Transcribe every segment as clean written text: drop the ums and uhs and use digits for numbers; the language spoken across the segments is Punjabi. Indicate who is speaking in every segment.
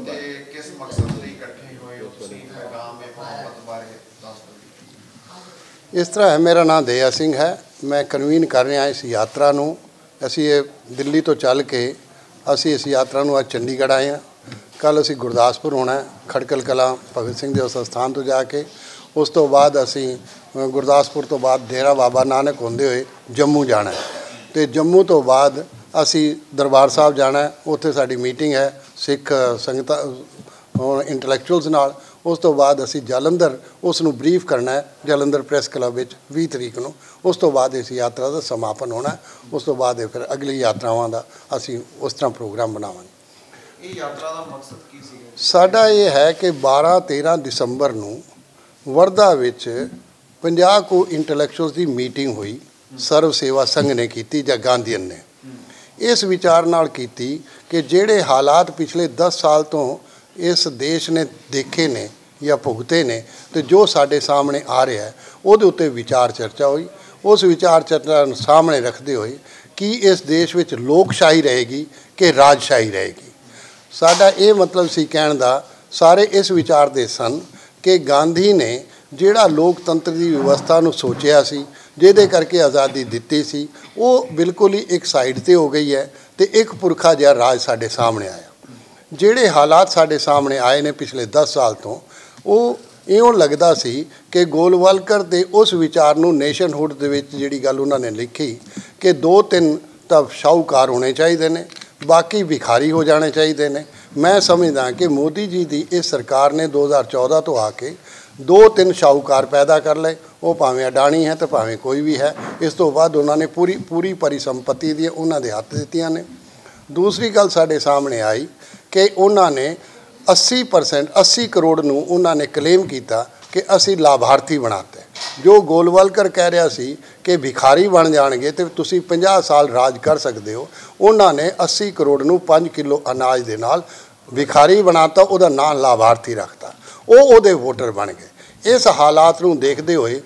Speaker 1: किस मकसद ਲਈ ਇਕੱਠੇ ਹੋਏ ਹੋ ਤੁਸੀਂ ਪੈगाम में मोहब्बत बारे ਦੱਸ ਦਿਓ।
Speaker 2: इस तरह है, मेरा नाम दया सिंह है, मैं कन्वीन कर रहा इस यात्रा ਨੂੰ। ਅਸੀਂ ਇਹ ਦਿੱਲੀ ਤੋਂ ਚੱਲ ਕੇ ਅਸੀਂ ਇਸ यात्रा ਨੂੰ ਅੱਜ ਚੰਡੀਗੜ੍ਹ ਆਏ ਹਾਂ। ਕੱਲ੍ਹ ਅਸੀਂ ਗੁਰਦਾਸਪੁਰ ਹੋਣਾ, ਖੜਕਲ ਕਲਾਂ ਭਗਤ ਸਿੰਘ ਦੇ ਉਸ ਸਥਾਨ ਤੋਂ ਜਾ ਕੇ ਉਸ ਤੋਂ ਬਾਅਦ ਅਸੀਂ ਗੁਰਦਾਸਪੁਰ ਤੋਂ ਬਾਅਦ ਡੇਰਾ ਬਾਬਾ ਨਾਨਕ ਹੁੰਦੇ ਹੋਏ ਜੰਮੂ ਜਾਣਾ ਅਤੇ ਜੰਮੂ ਤੋਂ ਬਾਅਦ ਅਸੀਂ ਦਰਬਾਰ ਸਾਹਿਬ ਜਾਣਾ। ਉੱਥੇ ਸਾਡੀ ਮੀਟਿੰਗ ਹੈ ਸਿੱਖ ਸੰਗਤਾਂ ਇੰਟਲੈਕਚੁਅਲਸ ਨਾਲ। ਉਸ ਤੋਂ ਬਾਅਦ ਅਸੀਂ ਜਲੰਧਰ ਉਸ ਨੂੰ ਬਰੀਫ ਕਰਨਾ ਹੈ ਜਲੰਧਰ ਪ੍ਰੈਸ ਕਲੱਬ ਵਿੱਚ 20 ਤਰੀਕ ਨੂੰ। ਉਸ ਤੋਂ ਬਾਅਦ ਇਸ ਯਾਤਰਾ ਦਾ ਸਮਾਪਨ ਹੋਣਾ। ਉਸ ਤੋਂ ਬਾਅਦ ਫਿਰ ਅਗਲੀ ਯਾਤਰਾਵਾਂ ਦਾ ਅਸੀਂ ਉਸ ਤਰ੍ਹਾਂ ਪ੍ਰੋਗਰਾਮ ਬਣਾਵਾਂਗੇ।
Speaker 1: ਇਹ ਯਾਤਰਾ ਦਾ ਮਕਸਦ ਕੀ ਸੀ?
Speaker 2: ਸਾਡਾ ਇਹ ਹੈ ਕਿ 12-13 ਦਸੰਬਰ ਨੂੰ ਵਰਧਾ ਵਿੱਚ 50 ਕੁ ਇੰਟਲੈਕਚੁਅਲਸ ਦੀ ਮੀਟਿੰਗ ਹੋਈ। ਸਰਵ ਸੇਵਾ ਸੰਘ ਨੇ ਕੀਤੀ ਜਾਂ ਗਾਂਧੀਅਨ ਨੇ ਇਸ ਵਿਚਾਰ ਨਾਲ ਕੀਤੀ ਕਿ ਜਿਹੜੇ ਹਾਲਾਤ ਪਿਛਲੇ 10 ਸਾਲ ਤੋਂ ਇਸ ਦੇਸ਼ ਨੇ ਦੇਖੇ ਨੇ ਜਾਂ ਭੁਗਤੇ ਨੇ ਅਤੇ ਜੋ ਸਾਡੇ ਸਾਹਮਣੇ ਆ ਰਿਹਾ ਹੈ ਉਹਦੇ ਉੱਤੇ ਵਿਚਾਰ ਚਰਚਾ ਹੋਈ। ਉਸ ਵਿਚਾਰ ਚਰਚਾ ਨੂੰ ਸਾਹਮਣੇ ਰੱਖਦੇ ਹੋਏ ਕੀ ਇਸ ਦੇਸ਼ ਵਿੱਚ ਲੋਕਸ਼ਾਹੀ ਰਹੇਗੀ ਕਿ ਰਾਜਸ਼ਾਹੀ ਰਹੇਗੀ। ਸਾਡਾ ਇਹ ਮਤਲਬ ਸੀ ਕਹਿਣ ਦਾ, ਸਾਰੇ ਇਸ ਵਿਚਾਰ ਦੇ ਸਨ ਕਿ ਗਾਂਧੀ ਨੇ ਜਿਹੜਾ ਲੋਕਤੰਤਰ ਦੀ ਵਿਵਸਥਾ ਨੂੰ ਸੋਚਿਆ ਸੀ, ਜਿਹਦੇ ਕਰਕੇ ਆਜ਼ਾਦੀ ਦਿੱਤੀ ਸੀ, ਉਹ ਬਿਲਕੁਲ ਹੀ ਇੱਕ ਸਾਈਡ 'ਤੇ ਹੋ ਗਈ ਹੈ ਅਤੇ ਇੱਕ ਪੁਰਖਾ ਜਿਹਾ ਰਾਜ ਸਾਡੇ ਸਾਹਮਣੇ ਆਇਆ। ਜਿਹੜੇ ਹਾਲਾਤ ਸਾਡੇ ਸਾਹਮਣੇ ਆਏ ਨੇ ਪਿਛਲੇ 10 ਸਾਲ ਤੋਂ, ਉਹ ਇਉਂ ਲੱਗਦਾ ਸੀ ਕਿ ਗੋਲਵਲਕਰ ਦੇ ਉਸ ਵਿਚਾਰ ਨੂੰ ਨੇਸ਼ਨਹੁੱਡ ਦੇ ਵਿੱਚ ਜਿਹੜੀ ਗੱਲ ਉਹਨਾਂ ਨੇ ਲਿਖੀ ਕਿ 2-3 ਤਾਂ ਸ਼ਾਹੂਕਾਰ ਹੋਣੇ ਚਾਹੀਦੇ ਨੇ, ਬਾਕੀ ਭਿਖਾਰੀ ਹੋ ਜਾਣੇ ਚਾਹੀਦੇ ਨੇ। ਮੈਂ ਸਮਝਦਾ ਕਿ ਮੋਦੀ ਜੀ ਦੀ ਇਸ ਸਰਕਾਰ ਨੇ 2014 ਤੋਂ ਆ ਕੇ 2-3 ਸ਼ਾਹੂਕਾਰ ਪੈਦਾ ਕਰ ਲਏ, ਉਹ ਭਾਵੇਂ ਅਡਾਣੀ ਹੈ ਅਤੇ ਭਾਵੇਂ ਕੋਈ ਵੀ ਹੈ। ਇਸ ਤੋਂ ਬਾਅਦ ਉਹਨਾਂ ਨੇ ਪੂਰੀ ਪਰਿਸੰਪਤੀ ਦੀਆਂ ਉਹਨਾਂ ਦੇ ਹੱਥ ਦਿੱਤੀਆਂ ਨੇ। ਦੂਸਰੀ ਗੱਲ ਸਾਡੇ ਸਾਹਮਣੇ ਆਈ ਕਿ ਉਹਨਾਂ ਨੇ 80 ਕਰੋੜ ਨੂੰ ਉਹਨਾਂ ਨੇ ਕਲੇਮ ਕੀਤਾ ਕਿ ਅਸੀਂ ਲਾਭਾਰਥੀ ਬਣਾਤੇ। ਜੋ ਗੋਲਵਲਕਰ ਕਹਿ ਰਿਹਾ ਸੀ ਕਿ ਭਿਖਾਰੀ ਬਣ ਜਾਣਗੇ ਅਤੇ ਤੁਸੀਂ 50 ਸਾਲ ਰਾਜ ਕਰ ਸਕਦੇ ਹੋ, ਉਹਨਾਂ ਨੇ 80 ਕਰੋੜ ਨੂੰ 5 ਕਿਲੋ ਅਨਾਜ ਦੇ ਨਾਲ ਭਿਖਾਰੀ ਬਣਾਤਾ, ਉਹਦਾ ਨਾਂ ਲਾਭਾਰਥੀ ਰੱਖਤਾ, ਉਹ ਉਹਦੇ ਵੋਟਰ ਬਣ ਗਏ। ਇਸ ਹਾਲਾਤ ਨੂੰ ਦੇਖਦੇ ਹੋਏ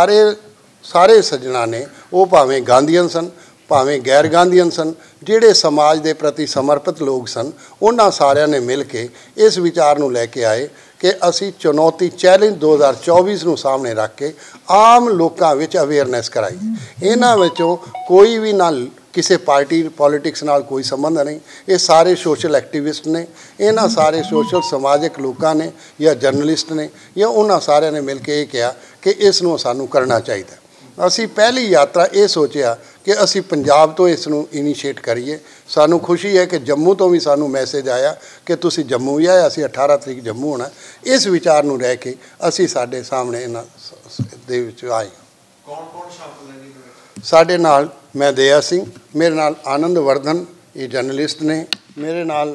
Speaker 2: ਸਾਰੇ ਸੱਜਣਾ ਨੇ, ਉਹ ਭਾਵੇਂ ਗਾਂਧੀਅਨ ਸਨ ਭਾਵੇਂ ਗੈਰ ਗਾਂਧੀਅਨ ਸਨ, ਜਿਹੜੇ ਸਮਾਜ ਦੇ ਪ੍ਰਤੀ ਸਮਰਪਿਤ ਲੋਕ ਸਨ, ਉਹਨਾਂ ਸਾਰਿਆਂ ਨੇ ਮਿਲ ਕੇ ਇਸ ਵਿਚਾਰ ਨੂੰ ਲੈ ਕੇ ਆਏ ਕਿ ਅਸੀਂ ਚੁਣੌਤੀ ਚੈਲੰਜ 2024 ਨੂੰ ਸਾਹਮਣੇ ਰੱਖ ਕੇ ਆਮ ਲੋਕਾਂ ਵਿੱਚ ਅਵੇਅਰਨੈਸ ਕਰਾਈਏ। ਇਹਨਾਂ ਵਿੱਚੋਂ ਕੋਈ ਵੀ ਨਾ ਕਿਸੇ ਪਾਰਟੀ ਪੋਲੀਟਿਕਸ ਨਾਲ ਕੋਈ ਸੰਬੰਧ ਨਹੀਂ, ਇਹ ਸਾਰੇ ਸੋਸ਼ਲ ਐਕਟੀਵਿਸਟ ਨੇ। ਇਹਨਾਂ ਸਾਰੇ ਸੋਸ਼ਲ ਸਮਾਜਿਕ ਲੋਕਾਂ ਨੇ ਜਾਂ ਜਰਨਲਿਸਟ ਨੇ ਜਾਂ ਉਹਨਾਂ ਸਾਰਿਆਂ ਨੇ ਮਿਲ ਕੇ ਇਹ ਕਿਹਾ ਕਿ ਇਸ ਨੂੰ ਸਾਨੂੰ ਕਰਨਾ ਚਾਹੀਦਾ। ਅਸੀਂ ਪਹਿਲੀ ਯਾਤਰਾ ਇਹ ਸੋਚਿਆ ਕਿ ਅਸੀਂ ਪੰਜਾਬ ਤੋਂ ਇਸ ਨੂੰ ਇਨੀਸ਼ੀਏਟ ਕਰੀਏ। ਸਾਨੂੰ ਖੁਸ਼ੀ ਹੈ ਕਿ ਜੰਮੂ ਤੋਂ ਵੀ ਸਾਨੂੰ ਮੈਸੇਜ ਆਇਆ ਕਿ ਤੁਸੀਂ ਜੰਮੂ ਵੀ ਆਏ, ਅਸੀਂ 18 ਤਰੀਕ ਜੰਮੂ ਹੋਣਾ। ਇਸ ਵਿਚਾਰ ਨੂੰ ਰਹਿ ਕੇ ਅਸੀਂ ਸਾਡੇ ਸਾਹਮਣੇ ਇਹਨਾਂ ਦੇ ਵਿੱਚ ਆਏ।
Speaker 1: ਕੌਣ ਸ਼ਾਮਲ ਹੈ ਜੀ?
Speaker 2: ਸਾਡੇ ਨਾਲ ਮੈਂ ਦਇਆ ਸਿੰਘ, ਮੇਰੇ ਨਾਲ ਆਨੰਦ ਵਰਧਨ ਇਹ ਜਰਨਲਿਸਟ ਨੇ, ਮੇਰੇ ਨਾਲ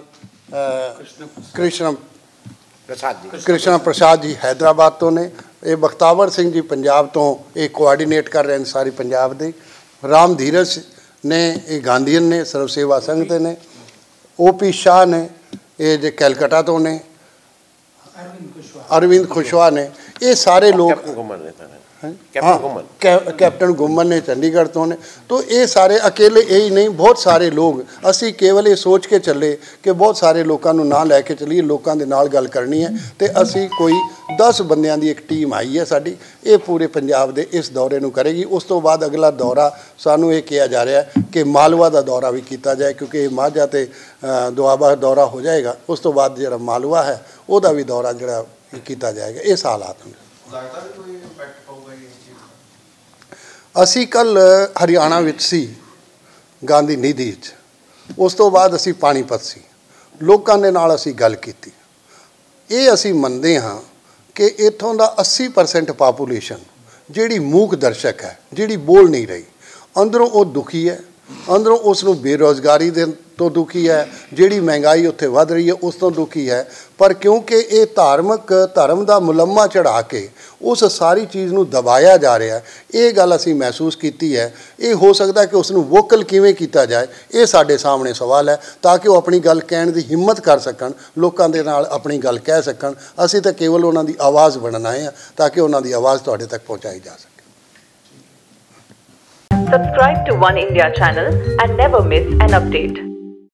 Speaker 2: ਕ੍ਰਿਸ਼ਨਾ ਪ੍ਰਸਾਦ ਜੀ ਹੈਦਰਾਬਾਦ ਤੋਂ ਨੇ, ਇਹ ਬਖਤਾਵਰ ਸਿੰਘ ਜੀ ਪੰਜਾਬ ਤੋਂ ਇਹ ਕੋਆਰਡੀਨੇਟ ਕਰ ਰਹੇ ਨੇ ਸਾਰੀ ਪੰਜਾਬ ਦੇ, ਰਾਮ ਧੀਰਜ ਨੇ ਇਹ ਗਾਂਧੀਅਨ ਨੇ ਸਰਵ ਸੇਵਾ ਸੰਘ ਦੇ ਨੇ, OP ਸ਼ਾਹ ਨੇ ਇਹ ਜੇ ਕੈਲਕਟਾ ਤੋਂ ਨੇ, ਅਰਵਿੰਦ ਖੁਸ਼ਵਾ ਨੇ, ਇਹ ਸਾਰੇ ਲੋਕ कैप्टन गुम्मन ने चंडीगढ़ तो ने। तो ये सारे अकेले यही नहीं, बहुत सारे लोग, असी केवल ये सोच के चले कि बहुत सारे लोगों को ना लैके चलीए, लोगों के नाल गल करनी है, तो असी कोई 10 बंदियां दी एक टीम आई है साडी, ये पूरे पंजाब दे इस दौरे नूं करेगी। उस तो बाद अगला दौरा सानू ये किया जा रहा है कि मालवा का दौरा भी किया जाए, क्योंकि माझा ते दुआबा दौरा हो जाएगा। उस तो बाद जो मालवा है वह भी दौरा जो किया जाएगा। इस हालात में ਅਸੀਂ ਕੱਲ੍ਹ ਹਰਿਆਣਾ ਵਿੱਚ ਸੀ ਗਾਂਧੀ ਨਿਧੀ 'ਚ, ਉਸ ਤੋਂ ਬਾਅਦ ਅਸੀਂ ਪਾਣੀਪਤ ਸੀ, ਲੋਕਾਂ ਦੇ ਨਾਲ ਅਸੀਂ ਗੱਲ ਕੀਤੀ। ਇਹ ਅਸੀਂ ਮੰਨਦੇ ਹਾਂ ਕਿ ਇੱਥੋਂ ਦਾ 80% ਪਾਪੂਲੇਸ਼ਨ ਜਿਹੜੀ ਮੂਕ ਦਰਸ਼ਕ ਹੈ, ਜਿਹੜੀ ਬੋਲ ਨਹੀਂ ਰਹੀ, ਅੰਦਰੋਂ ਉਹ ਦੁਖੀ ਹੈ, ਅੰਦਰੋਂ ਉਸ ਨੂੰ ਬੇਰੁਜ਼ਗਾਰੀ ਦੇ ਤੋਂ ਦੁਖੀ ਹੈ, ਜਿਹੜੀ ਮਹਿੰਗਾਈ ਉੱਥੇ ਵੱਧ ਰਹੀ ਹੈ ਉਸ ਤੋਂ ਦੁਖੀ ਹੈ। ਪਰ ਕਿਉਂਕਿ ਇਹ ਧਰਮ ਦਾ ਮੁਲੰਮਾ ਚੜ੍ਹਾ ਕੇ ਉਸ ਸਾਰੀ ਚੀਜ਼ ਨੂੰ ਦਬਾਇਆ ਜਾ ਰਿਹਾ, ਇਹ ਗੱਲ ਅਸੀਂ ਮਹਿਸੂਸ ਕੀਤੀ ਹੈ। ਇਹ ਹੋ ਸਕਦਾ ਕਿ ਉਸ ਨੂੰ ਵੋਕਲ ਕਿਵੇਂ ਕੀਤਾ ਜਾਏ, ਇਹ ਸਾਡੇ ਸਾਹਮਣੇ ਸਵਾਲ ਹੈ, ਤਾਂ ਕਿ ਉਹ ਆਪਣੀ ਗੱਲ ਕਹਿਣ ਦੀ ਹਿੰਮਤ ਕਰ ਸਕਣ, ਲੋਕਾਂ ਦੇ ਨਾਲ ਆਪਣੀ ਗੱਲ ਕਹਿ ਸਕਣ। ਅਸੀਂ ਤਾਂ ਕੇਵਲ ਉਹਨਾਂ ਦੀ ਆਵਾਜ਼ ਬਣਨ ਆਏ ਹਾਂ ਤਾਂ ਕਿ ਉਹਨਾਂ ਦੀ ਆਵਾਜ਼ ਤੁਹਾਡੇ ਤੱਕ ਪਹੁੰਚਾਈ ਜਾ ਸਕੇ।
Speaker 3: Subscribe to One India channel and never miss an update.